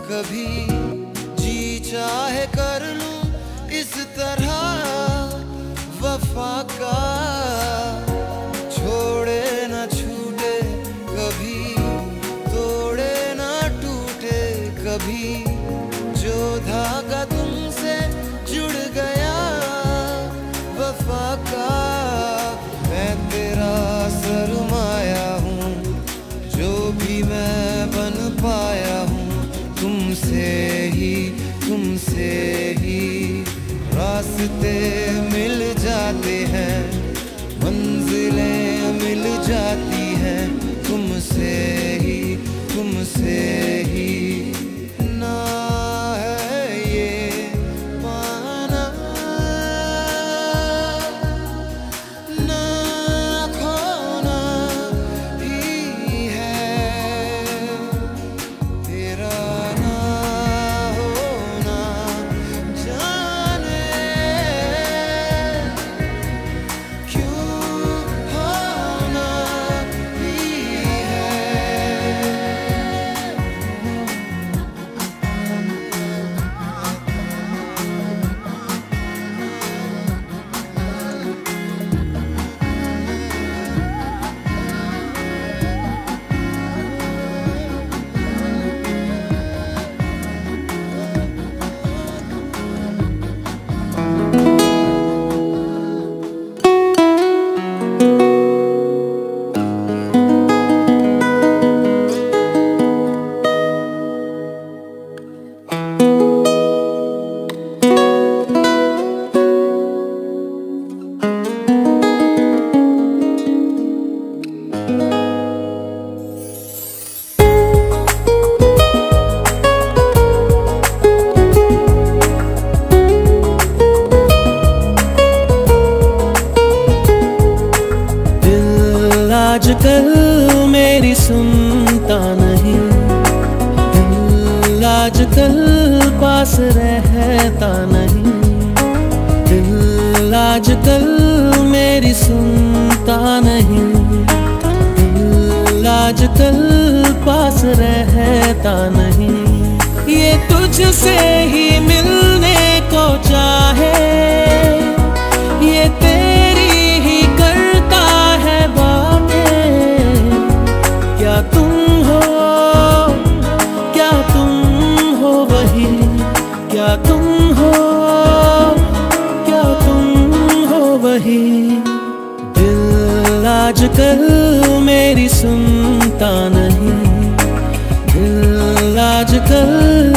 कभी जी चाहे कर लूं इस तरह वफा का, छोड़े न छूटे कभी, तोड़े न टूटे कभी, जो धागा तुमसे जुड़ गया वफा का। मैं तेरा सरमाया हूँ, जो भी मैं बन पाया हूँ तुमसे ही रास्ते मिल जाते हैं, मंजिलें मिल जाती हैं तुमसे ही ना है ये पाना ना खोना ही है, तेरा ना होना जाने क्यों होना ही है। आजकल मेरी सुनता नहीं, दिल आजकल पास रहता नहीं, दिल आजकल मेरी सुनता नहीं, दिल आजकल पास रहता नहीं। ये तुझसे ही मिलने को चाहे, ये तेरी ही करता है बातें, क्या तुम हो वही, क्या तुम हो वही। दिल आजकल मेरी सुनता नहीं, दिल आजकल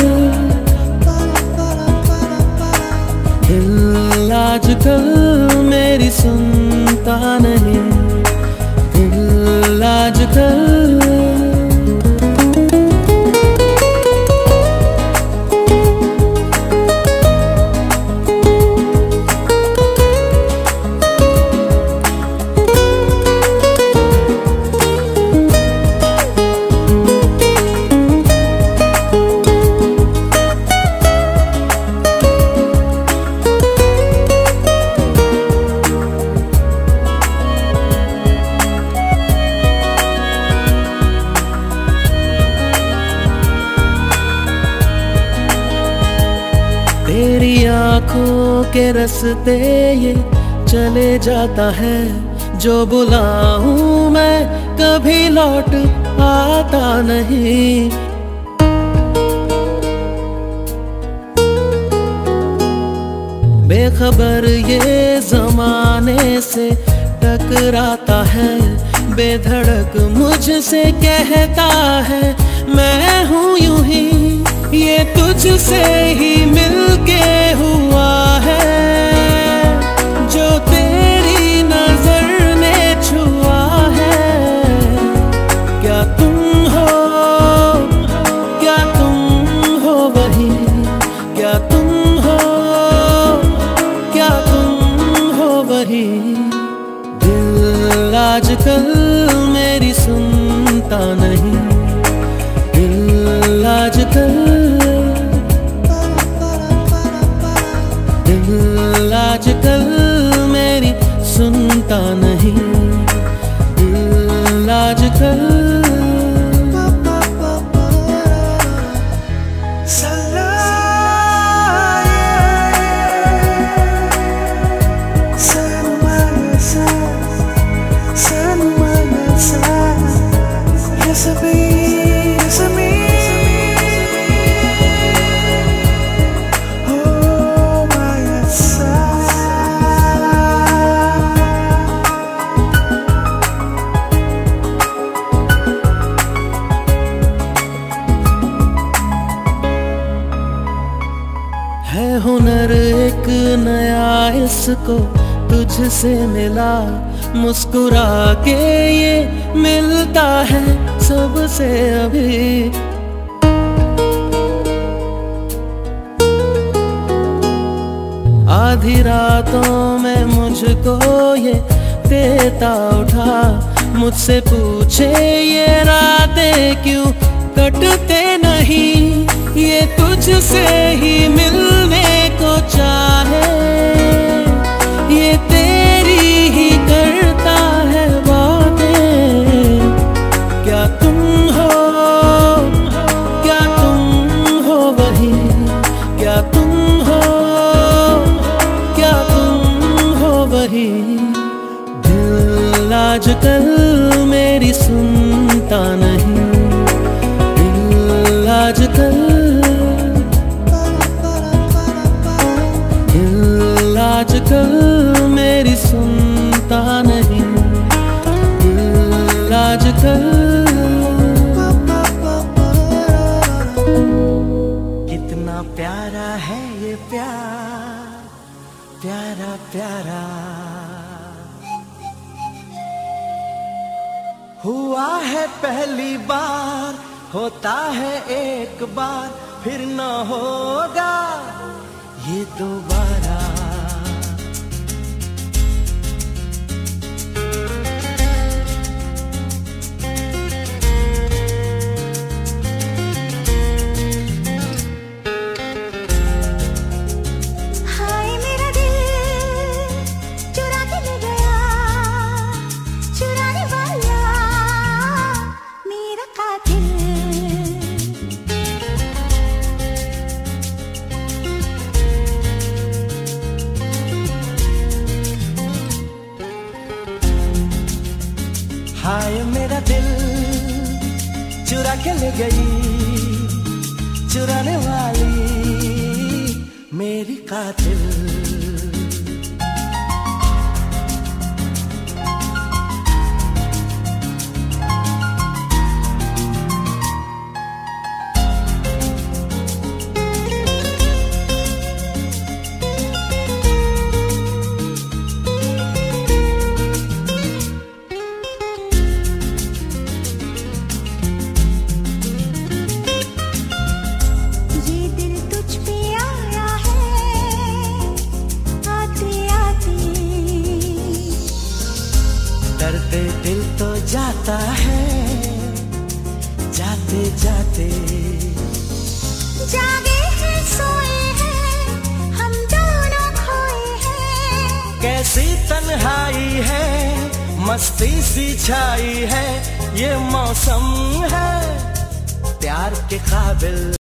मेरी सुनता नहीं, दिल आजकल। तेरी आँखों के रास्ते ये चले जाता है, जो बुलाऊं मैं कभी लौट आता नहीं। बेखबर ये जमाने से टकराता है, बेधड़क मुझसे कहता है मैं हूँ यूं ही, ये तुझसे ही मिलके हुआ है, जो तेरी नजर ने छुआ है। क्या तुम हो वही, क्या तुम हो वही। दिल आजकल मेरी सुनता नहीं, दिल आजकल मेरी सुनता नहीं, दिल आजकल। हुनर एक नया इसको तुझसे मिला, मुस्कुरा के ये मिलता है सबसे अभी। आधी रातों में मुझको ये देता उठा, मुझसे पूछे ये रातें क्यों कटते नहीं, ये तुझसे ही मिलने को चाहे, ये तेरी ही करता है बातें। क्या तुम हो वही, क्या तुम हो वही। दिल आजकल मेरी सुनता नहीं, दिल आजकल मेरी सुनता नहीं, दिल आजकल। कितना प्यारा है ये प्यार, प्यारा प्यारा हुआ है पहली बार, होता है एक बार फिर न होगा ये दोबारा। हाय मेरा दिल चुरा के ले गई, चुराने वाली मेरी कातिल। डरते दिल तो जाता है जाते जाते। जागे हैं सोए हैं हम दोनों खोए हैं, कैसी तन्हाई है मस्ती सी छाई है, ये मौसम है प्यार के काबिल।